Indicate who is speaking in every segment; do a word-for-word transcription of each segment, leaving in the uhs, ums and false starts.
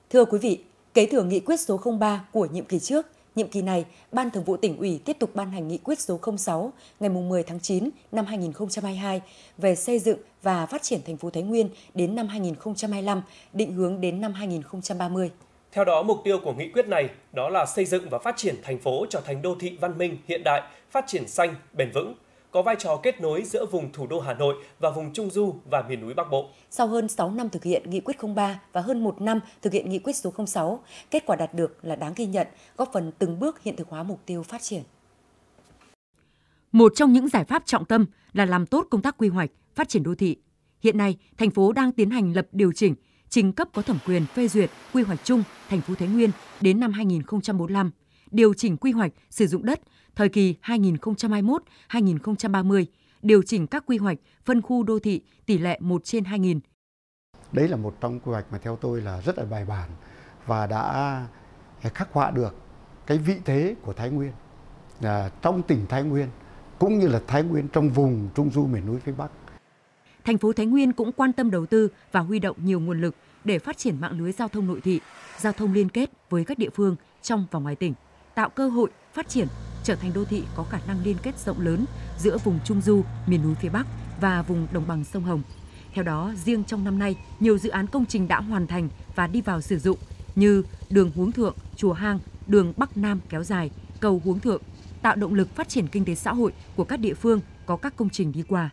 Speaker 1: Thưa quý vị, kế thừa nghị quyết số không ba của nhiệm kỳ trước, nhiệm kỳ này, Ban Thường vụ Tỉnh ủy tiếp tục ban hành nghị quyết số không sáu ngày mười tháng chín năm hai nghìn không trăm hai mươi hai về xây dựng và phát triển thành phố Thái Nguyên đến năm hai nghìn không trăm hai mươi lăm, định hướng đến năm hai nghìn không trăm ba mươi.
Speaker 2: Theo đó, mục tiêu của nghị quyết này đó là xây dựng và phát triển thành phố trở thành đô thị văn minh, hiện đại, phát triển xanh, bền vững, có vai trò kết nối giữa vùng thủ đô Hà Nội và vùng Trung Du và miền núi Bắc Bộ.
Speaker 1: Sau hơn sáu năm thực hiện nghị quyết không ba và hơn một năm thực hiện nghị quyết số không sáu, kết quả đạt được là đáng ghi nhận, góp phần từng bước hiện thực hóa mục tiêu phát triển.
Speaker 3: Một trong những giải pháp trọng tâm là làm tốt công tác quy hoạch, phát triển đô thị. Hiện nay, thành phố đang tiến hành lập điều chỉnh, trình cấp có thẩm quyền phê duyệt quy hoạch chung thành phố Thái Nguyên đến năm hai nghìn không trăm bốn mươi lăm, điều chỉnh quy hoạch sử dụng đất thời kỳ hai nghìn không trăm hai mươi mốt đến hai nghìn không trăm ba mươi, điều chỉnh các quy hoạch phân khu đô thị tỷ lệ một trên hai nghìn.
Speaker 4: Đấy là một trong quy hoạch mà theo tôi là rất là bài bản và đã khắc họa được cái vị thế của Thái Nguyên là trong tỉnh Thái Nguyên cũng như là Thái Nguyên trong vùng Trung Du miền núi phía Bắc.
Speaker 3: Thành phố Thái Nguyên cũng quan tâm đầu tư và huy động nhiều nguồn lực để phát triển mạng lưới giao thông nội thị, giao thông liên kết với các địa phương trong và ngoài tỉnh, tạo cơ hội phát triển, trở thành đô thị có khả năng liên kết rộng lớn giữa vùng Trung Du, miền núi phía Bắc và vùng đồng bằng sông Hồng. Theo đó, riêng trong năm nay, nhiều dự án công trình đã hoàn thành và đi vào sử dụng như đường Huống Thượng, Chùa Hang, đường Bắc Nam kéo dài, cầu Huống Thượng, tạo động lực phát triển kinh tế xã hội của các địa phương có các công trình đi qua.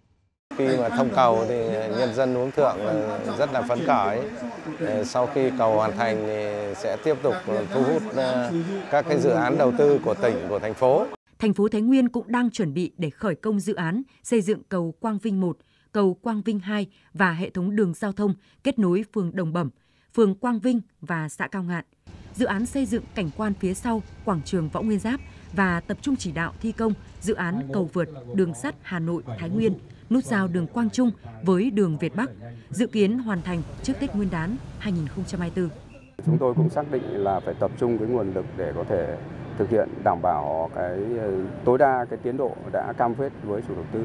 Speaker 5: Khi mà thông cầu thì nhân dân Huống Thượng rất là phấn khởi. Sau khi cầu hoàn thành thì sẽ tiếp tục thu hút các cái dự án đầu tư của tỉnh, của thành phố.
Speaker 3: Thành phố Thái Nguyên cũng đang chuẩn bị để khởi công dự án xây dựng cầu Quang Vinh một, cầu Quang Vinh hai và hệ thống đường giao thông kết nối phường Đồng Bẩm, phường Quang Vinh và xã Cao Ngạn. Dự án xây dựng cảnh quan phía sau quảng trường Võ Nguyên Giáp và tập trung chỉ đạo thi công dự án cầu vượt đường sắt Hà Nội - Thái Nguyên, nút giao đường Quang Trung với đường Việt Bắc, dự kiến hoàn thành trước Tết Nguyên đán hai nghìn không trăm hai mươi tư.
Speaker 6: Chúng tôi cũng xác định là phải tập trung cái nguồn lực để có thể thực hiện đảm bảo cái tối đa cái tiến độ đã cam kết với chủ đầu tư.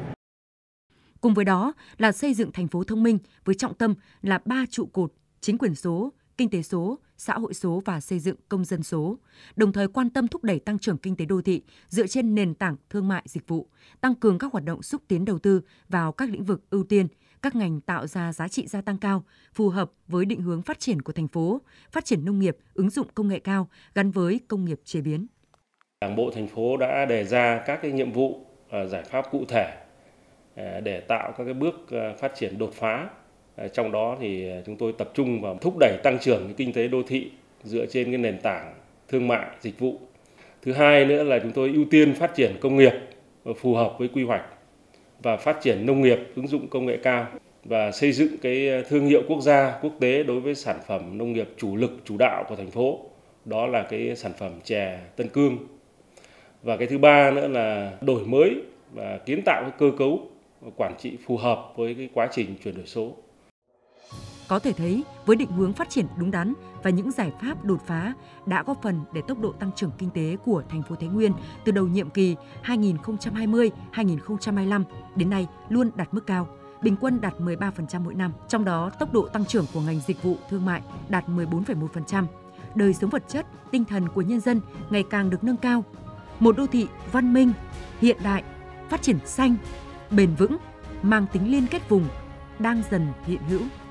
Speaker 3: Cùng với đó là xây dựng thành phố thông minh với trọng tâm là ba trụ cột: chính quyền số, kinh tế số, xã hội số và xây dựng công dân số, đồng thời quan tâm thúc đẩy tăng trưởng kinh tế đô thị dựa trên nền tảng thương mại dịch vụ, tăng cường các hoạt động xúc tiến đầu tư vào các lĩnh vực ưu tiên, các ngành tạo ra giá trị gia tăng cao, phù hợp với định hướng phát triển của thành phố, phát triển nông nghiệp, ứng dụng công nghệ cao gắn với công nghiệp chế biến.
Speaker 7: Đảng bộ thành phố đã đề ra các cái nhiệm vụ, giải pháp cụ thể để tạo các cái bước phát triển đột phá. Trong đó thì chúng tôi tập trung vào thúc đẩy tăng trưởng kinh tế đô thị dựa trên cái nền tảng thương mại dịch vụ. Thứ hai nữa là chúng tôi ưu tiên phát triển công nghiệp phù hợp với quy hoạch và phát triển nông nghiệp ứng dụng công nghệ cao và xây dựng cái thương hiệu quốc gia quốc tế đối với sản phẩm nông nghiệp chủ lực chủ đạo của thành phố. Đó là cái sản phẩm chè Tân Cương. Và cái thứ ba nữa là đổi mới và kiến tạo cái cơ cấu quản trị phù hợp với cái quá trình chuyển đổi số.
Speaker 3: Có thể thấy, với định hướng phát triển đúng đắn và những giải pháp đột phá đã góp phần để tốc độ tăng trưởng kinh tế của thành phố Thái Nguyên từ đầu nhiệm kỳ hai nghìn không trăm hai mươi đến hai nghìn không trăm hai mươi lăm đến nay luôn đạt mức cao, bình quân đạt mười ba phần trăm mỗi năm. Trong đó, tốc độ tăng trưởng của ngành dịch vụ thương mại đạt mười bốn phẩy một phần trăm. Đời sống vật chất, tinh thần của nhân dân ngày càng được nâng cao. Một đô thị văn minh, hiện đại, phát triển xanh, bền vững, mang tính liên kết vùng đang dần hiện hữu.